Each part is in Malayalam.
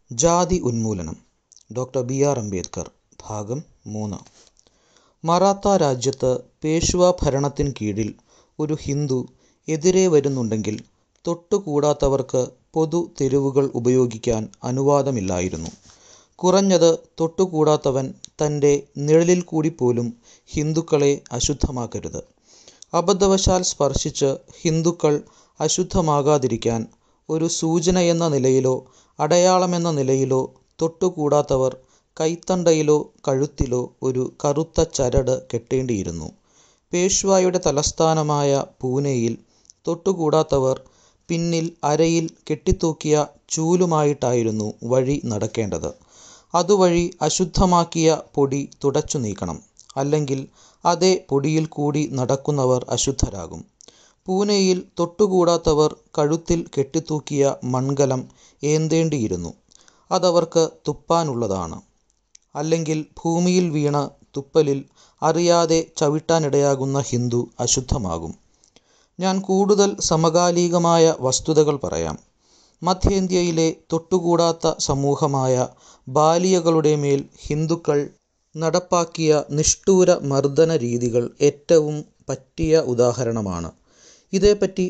ജാതി ഉന്മൂലനം. Doctor B R. അംബേദ്കർ. ഭാഗം 3. മറാത്ത രാജ്യത്ത് പേഷ്വാ ഭരണത്തിൻ കീഴിൽ ഒരു ഹിന്ദു എതിരെ വരുന്നുണ്ടെങ്കിൽ തൊട്ടുകൂടാത്തവർക്ക് പൊതു തെരുവുകൾ ഉപയോഗിക്കാൻ അനുവാദമില്ലായിരുന്നു. കുറഞ്ഞത് തൊട്ടുകൂടാത്തവൻ തൻ്റെ നിഴലിൽ കൂടി പോലും ഹിന്ദുക്കളെ അശുദ്ധമാക്കരുത്. അബദ്ധവശാൽ സ്പർശിച്ച് ഹിന്ദുക്കൾ അശുദ്ധമാകാതിരിക്കാൻ ഒരു സൂചനയെന്ന നിലയിലോ അടയാളമെന്ന നിലയിലോ തൊട്ടുകൂടാത്തവർ കൈത്തണ്ടയിലോ കഴുത്തിലോ ഒരു കറുത്ത ചരട് കെട്ടേണ്ടിയിരുന്നു. പേഷ്വായുടെ തലസ്ഥാനമായ പൂനെയിൽ തൊട്ടുകൂടാത്തവർ പിന്നിൽ അരയിൽ കെട്ടിത്തൂക്കിയ ചൂലുമായിട്ടായിരുന്നു വഴി നടക്കേണ്ടത്. അതുവഴി അശുദ്ധമാക്കിയ പൊടി തുടച്ചു നീക്കണം. അല്ലെങ്കിൽ അതേ പൊടിയിൽ കൂടി നടക്കുന്നവർ അശുദ്ധരാകും. പൂനെയിൽ തൊട്ടുകൂടാത്തവർ കഴുത്തിൽ കെട്ടിത്തൂക്കിയ മൺകലം ഏന്തേണ്ടിയിരുന്നു. അതവർക്ക് തുപ്പാനുള്ളതാണ്. അല്ലെങ്കിൽ ഭൂമിയിൽ വീണ തുപ്പലിൽ അറിയാതെ ചവിട്ടാനിടയാകുന്ന ഹിന്ദു അശുദ്ധമാകും. ഞാൻ കൂടുതൽ സമകാലികമായ വസ്തുതകൾ പറയാം. മധ്യേന്ത്യയിലെ തൊട്ടുകൂടാത്ത സമൂഹമായ ബാലിയകളുടെ മേൽ ഹിന്ദുക്കൾ നടപ്പാക്കിയ നിഷ്ഠൂര മർദ്ദന രീതികൾ ഏറ്റവും പറ്റിയ ഉദാഹരണമാണ്. ഇതേപ്പറ്റി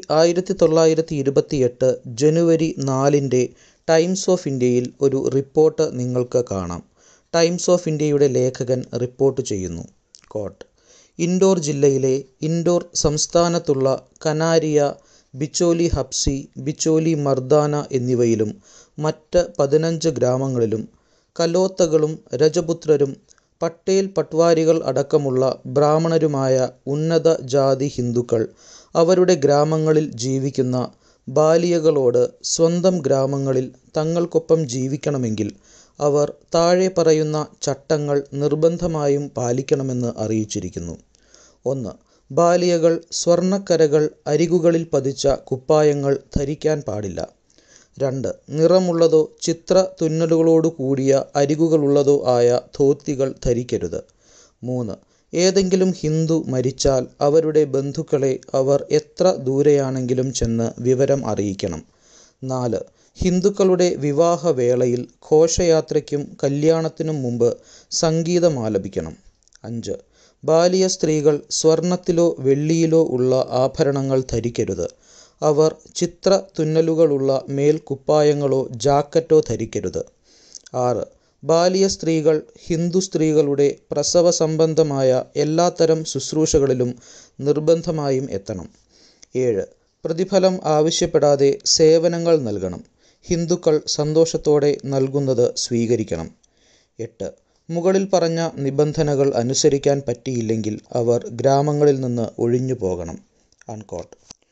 1928 ജനുവരി 4 ടൈംസ് ഓഫ് ഇന്ത്യയിൽ ഒരു റിപ്പോർട്ട് നിങ്ങൾക്ക് കാണാം. ടൈംസ് ഓഫ് ഇന്ത്യയുടെ ലേഖകൻ റിപ്പോർട്ട് ചെയ്യുന്നു. കോട്ട്: ഇൻഡോർ ജില്ലയിലെ ഇൻഡോർ സംസ്ഥാനത്തുള്ള കനാരിയ, ബിച്ചോലി ഹബ്സി, ബിച്ചോലി മർദാന എന്നിവയിലും മറ്റ് 15 ഗ്രാമങ്ങളിലും കലോത്തകളും രജപുത്രരും പട്ടേൽ പട്വാരികൾ അടക്കമുള്ള ബ്രാഹ്മണരുമായ ഉന്നത ജാതി ഹിന്ദുക്കൾ അവരുടെ ഗ്രാമങ്ങളിൽ ജീവിക്കുന്ന ബാലിയകളോട് സ്വന്തം ഗ്രാമങ്ങളിൽ തങ്ങൾക്കൊപ്പം ജീവിക്കണമെങ്കിൽ അവർ താഴെ പറയുന്ന ചട്ടങ്ങൾ നിർബന്ധമായും പാലിക്കണമെന്ന് അറിയിച്ചിരിക്കുന്നു. 1. ബാലിയകൾ സ്വർണ്ണക്കരകൾ അരികുകളിൽ പതിച്ച കുപ്പായങ്ങൾ ധരിക്കാൻ പാടില്ല. 2. നിറമുള്ളതോ ചിത്ര തുന്നലുകളോടു കൂടിയ അരികുകളുള്ളതോ ആയ ധോത്തികൾ ധരിക്കരുത്. 3. ഏതെങ്കിലും ഹിന്ദു മരിച്ചാൽ അവരുടെ ബന്ധുക്കളെ അവർ എത്ര ദൂരെയാണെങ്കിലും ചെന്ന് വിവരം അറിയിക്കണം. 4. ഹിന്ദുക്കളുടെ വിവാഹവേളയിൽ ഘോഷയാത്രയ്ക്കും കല്യാണത്തിനും മുമ്പ് സംഗീതം ആലപിക്കണം. 5. ബാലിയ സ്ത്രീകൾ സ്വർണത്തിലോ വെള്ളിയിലോ ഉള്ള ആഭരണങ്ങൾ ധരിക്കരുത്. അവർ ചിത്ര തുന്നലുകളുള്ള മേൽക്കുപ്പായങ്ങളോ ജാക്കറ്റോ ധരിക്കരുത്. 6. ബാലിയ സ്ത്രീകൾ ഹിന്ദു സ്ത്രീകളുടെ പ്രസവ സംബന്ധമായ എല്ലാത്തരം ശുശ്രൂഷകളിലും നിർബന്ധമായും എത്തണം. 7. പ്രതിഫലം ആവശ്യപ്പെടാതെ സേവനങ്ങൾ നൽകണം. ഹിന്ദുക്കൾ സന്തോഷത്തോടെ നൽകുന്നത് സ്വീകരിക്കണം. 8. മുകളിൽ പറഞ്ഞ നിബന്ധനകൾ അനുസരിക്കാൻ പറ്റിയില്ലെങ്കിൽ അവർ ഗ്രാമങ്ങളിൽ നിന്ന് ഒഴിഞ്ഞു പോകണം. അൺകോട്ട്.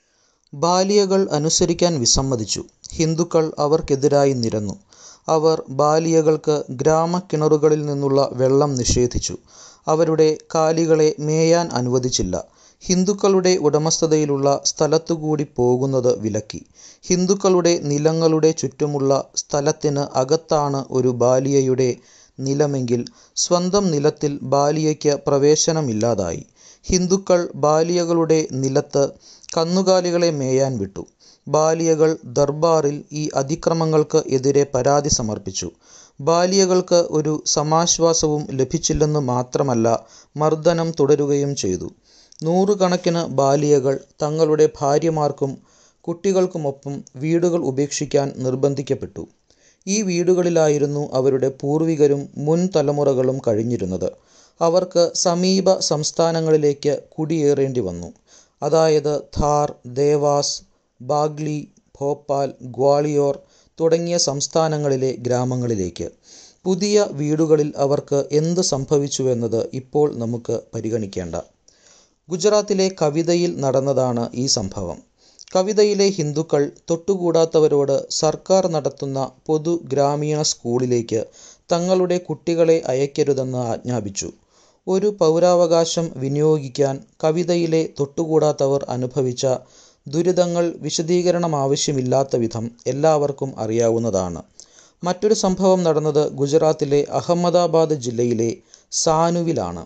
ബാലിയകൾ അനുസരിക്കാൻ വിസമ്മതിച്ചു. ഹിന്ദുക്കൾ അവർക്കെതിരായി നിരന്നു. അവർ ബാലിയകൾക്ക് ഗ്രാമക്കിണറുകളിൽ നിന്നുള്ള വെള്ളം നിഷേധിച്ചു. അവരുടെ കാലികളെ മേയാൻ അനുവദിച്ചില്ല. ഹിന്ദുക്കളുടെ ഉടമസ്ഥതയിലുള്ള സ്ഥലത്തുകൂടി പോകുന്നത് വിലക്കി. ഹിന്ദുക്കളുടെ നിലങ്ങളുടെ ചുറ്റുമുള്ള സ്ഥലത്തിന് അകത്താണ് ഒരു ബാലിയയുടെ നിലമെങ്കിൽ സ്വന്തം നിലത്തിൽ ബാലിയയ്ക്ക് പ്രവേശനമില്ലാതായി. ഹിന്ദുക്കൾ ബാലിയകളുടെ നിലത്ത് കന്നുകാലികളെ മേയാൻ വിട്ടു. ബാലിയകൾ ദർബാറിൽ ഈ അതിക്രമങ്ങൾക്ക് എതിരെ പരാതി സമർപ്പിച്ചു. ബാലിയകൾക്ക് ഒരു സമാശ്വാസവും ലഭിച്ചില്ലെന്ന് മാത്രമല്ല, മർദ്ദനം തുടരുകയും ചെയ്തു. 100 കണക്കിന് ബാലിയകൾ തങ്ങളുടെ ഭാര്യമാർക്കും കുട്ടികൾക്കുമൊപ്പം വീടുകൾ ഉപേക്ഷിക്കാൻ നിർബന്ധിക്കപ്പെട്ടു. ഈ വീടുകളിലായിരുന്നു അവരുടെ പൂർവികരും മുൻ തലമുറകളും കഴിഞ്ഞിരുന്നത്. അവർക്ക് സമീപ സംസ്ഥാനങ്ങളിലേക്ക് കുടിയേറേണ്ടി വന്നു. അതായത് ധാർ, ദേവാസ്, ബാഗ്ലി, ഭോപ്പാൽ, ഗ്വാളിയോർ തുടങ്ങിയ സംസ്ഥാനങ്ങളിലെ ഗ്രാമങ്ങളിലേക്ക്. പുതിയ വീടുകളിൽ അവർക്ക് എന്ത് സംഭവിച്ചുവെന്നത് ഇപ്പോൾ നമുക്ക് പരിഗണിക്കേണ്ട. ഗുജറാത്തിലെ കവിതയിൽ നടന്നതാണ് ഈ സംഭവം. കവിതയിലെ ഹിന്ദുക്കൾ തൊട്ടുകൂടാത്തവരോട് സർക്കാർ നടത്തുന്ന പൊതു ഗ്രാമീണ സ്കൂളിലേക്ക് തങ്ങളുടെ കുട്ടികളെ അയക്കരുതെന്ന് ആജ്ഞാപിച്ചു. ഒരു പൗരാവകാശം വിനിയോഗിക്കാൻ കവിതയിലെ തൊട്ടുകൂടാത്തവർ അനുഭവിച്ച ദുരിതങ്ങൾ വിശദീകരണമാവശ്യമില്ലാത്ത വിധം എല്ലാവർക്കും അറിയാവുന്നതാണ്. മറ്റൊരു സംഭവം നടന്നത് ഗുജറാത്തിലെ അഹമ്മദാബാദ് ജില്ലയിലെ സാനുവിലാണ്.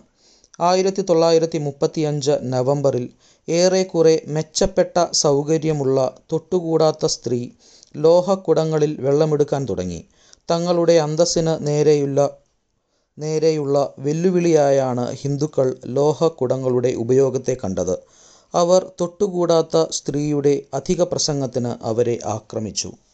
1935 നവംബറിൽ ഏറെക്കുറെ മെച്ചപ്പെട്ട സൗകര്യമുള്ള തൊട്ടുകൂടാത്ത സ്ത്രീ ലോഹക്കുടങ്ങളിൽ വെള്ളമെടുക്കാൻ തുടങ്ങി. തങ്ങളുടെ അന്തസ്സിന് നേരെയുള്ള വെല്ലുവിളിയായാണ് ഹിന്ദുക്കൾ ലോഹക്കുടങ്ങളുടെ ഉപയോഗത്തെ കണ്ടത്. അവർ തൊട്ടുകൂടാത്ത സ്ത്രീയുടെ അധിക പ്രസംഗത്തിന് അവരെ ആക്രമിച്ചു.